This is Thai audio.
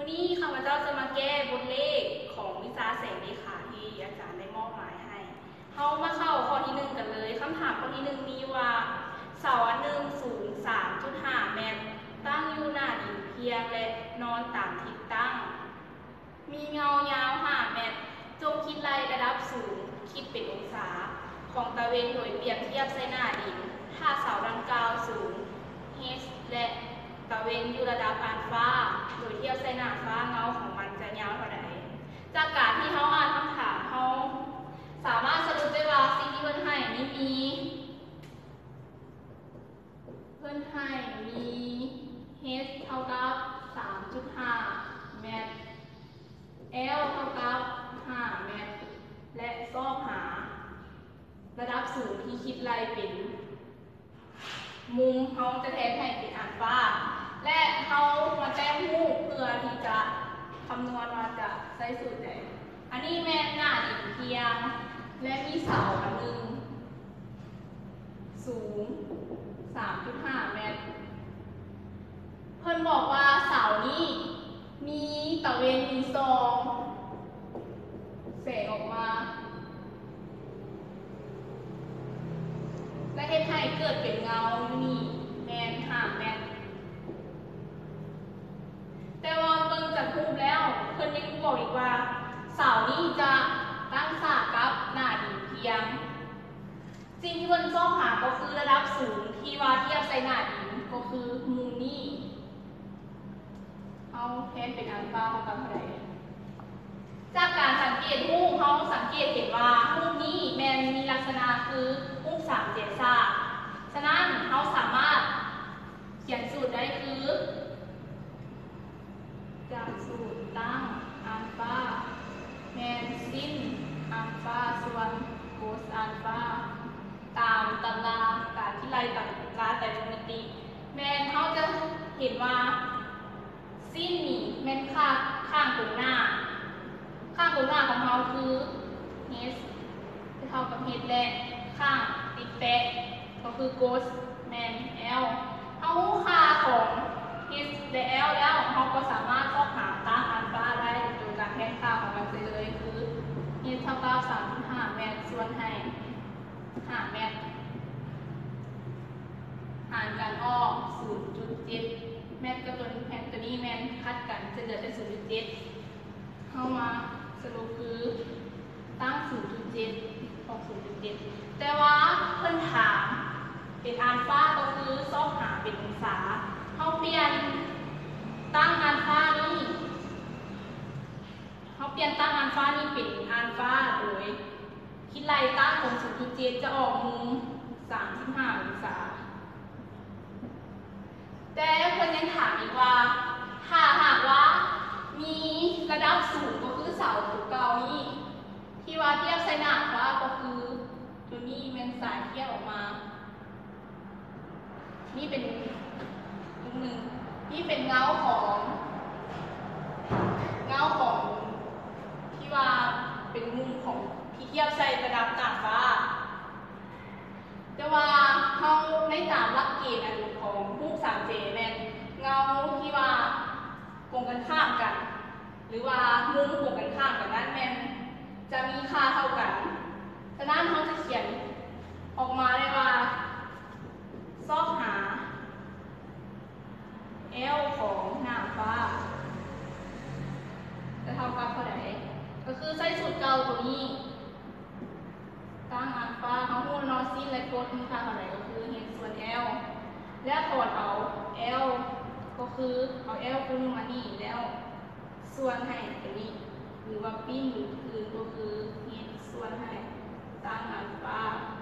วันนี้ข้าพเจ้าจะมาแก้บทเลขของวิชาแสงเลขาที่อาจารย์ได้มอบหมายให้เขามาเข้าข้อที่1กันเลยคำถามข้อที่1มีว่าเสาอันหนึ่งสูง 3.5 เมตรตั้งอยู่หน้าดินเพียงและนอนตามทิศตั้งมีเงายาว5 เมตรจงคิดไล่ระดับสูงคิดเป็นองศาของตะเวนโดยเปรียบเทียบใส่หน้าดินถ้าเสาดังกล่าวสูง h และตะเวนอยู่ระดับอัลฟาโดยเทียบใส่หน้าฟ้าเงาของมันจะยาวเท่าใดจากการที่เขาอ่านคำถามเขาสามารถสรุปได้ว่าสิ่งที่เพื่อนให้นี้มีh เท่ากับ 3.5 เมตร l เท่ากับ 5 เมตรและซอกหาระดับสูงที่คิดไล่เป็นมุมเขาจะแทนให้เป็นอัลฟาและเขามาแต้มรูปเพื่อที่จะคำนวณว่าจะใช้สูตรใดอันนี้แม่หน้าดินเพียงและมีเสาอันหนึ่งสูง 3.5 เมตรเพิ่นบอกว่าเสานี้มีตะเวนมีซองแสงออกมาและเฮ็ดให้เกิดเป็นเงาอยู่นี่แมน5 เมตรแต่ว่าเบิ่งจากรูปแล้วเพิ่นยังบอกอีกว่าเสานี้จะตั้งฉากกับหน้าดินเพียงสิ่งที่เพิ่นต้องหาก็คือระดับสูงที่ว่าเทียบใส่หน้าดินก็คือมุมนี้เอาแทนเป็นอัลฟาเท่ากับเท่าไหร่จากการสังเกตรูปเขาสังเกตเห็นว่ารูปนี้แมนมีลักษณะคือรูป3 เหลี่ยมฉากฉะนั้นเขาสามารถเขียนสูตรได้คือจากสูตรตั้งอัลฟาแมนซินอัลฟาส่วนโคสอัลฟาตามตำราการที่ไล่ตำราแต่มิติแมนเขาจะเห็นว่าซินนี่แมนข้างตรงหน้าของเราคือ h เท่ากับ h และข้างติดแปะก็คือ cos แมน l เอาค่าของ h และ l แล้วเราก็สามารถหาตั้งอัลฟาได้โดยการแทนค่าของมันไปเลยคือ h เท่ากับ 3.5 เมตรส่วนให้5 เมตรหารกันออก 0.7 เมตรกับตัวนี้แมนคัดกันจะเหลือเป็น 0.7 เข้ามาสรุปคือตั้ง 0.7 ออก 0.7 แต่ว่าเพิ่นถามเป็นอัลฟาก็คือซอกหาเป็นองศาเขาเปลี่ยนตั้งอัลฟานี่เป็นอัลฟาโดยคิดไล่ตั้งของ 0.7 จะออกมุม 35 องศาแต่เพิ่นยังถามอีกว่าถ้าหากว่ามีระดับสูงก็คือเสาตัวเก่านี้ที่ว่าเทียบใส่หน้าฟ้าก็คือตัวนี้เป็นสายเทียบออกมานี่เป็นมุมหนึ่งนี่เป็นเงาของที่ว่าเป็นมุมของที่เทียบใส่ระดับหน้าฟ้าแต่ว่าเขาในตามหลักเกณฑ์อันของรูป 3J แม่นเงาที่ว่าโกงกันข้ามกันหรือว่ามุมโกงกันข้ามกันนั้นแม่นจะมีค่าเท่ากันฉะนั้นเขาจะเขียนออกมาได้ว่าซอกหา L ของหน้าฟ้าจะเท่ากับเท่าไหร่ก็คือใช้สูตรเก่าตัวนี้ตั้งอัลฟาเขาหูนอซินและโคสมีค่าเท่าไหร่ก็คือ h ส่วน l และถอดเอา l ก็คือเอา l คูณมานี่แล้วส่วนให้ตัวนี้หรือว่าปิ้นหรืออื่นก็คือ h ส่วนให้ตั้งอัลฟา